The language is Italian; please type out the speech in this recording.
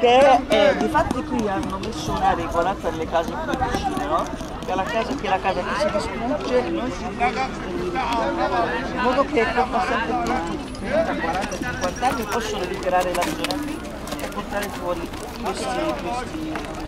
Perché difatti qui hanno messo una regola per le case più vicine, no? Che la casa che si distrugge non si può distruggere, in modo che per sempre più 30, 40, 50 anni possono liberare la zona qui e portare fuori questi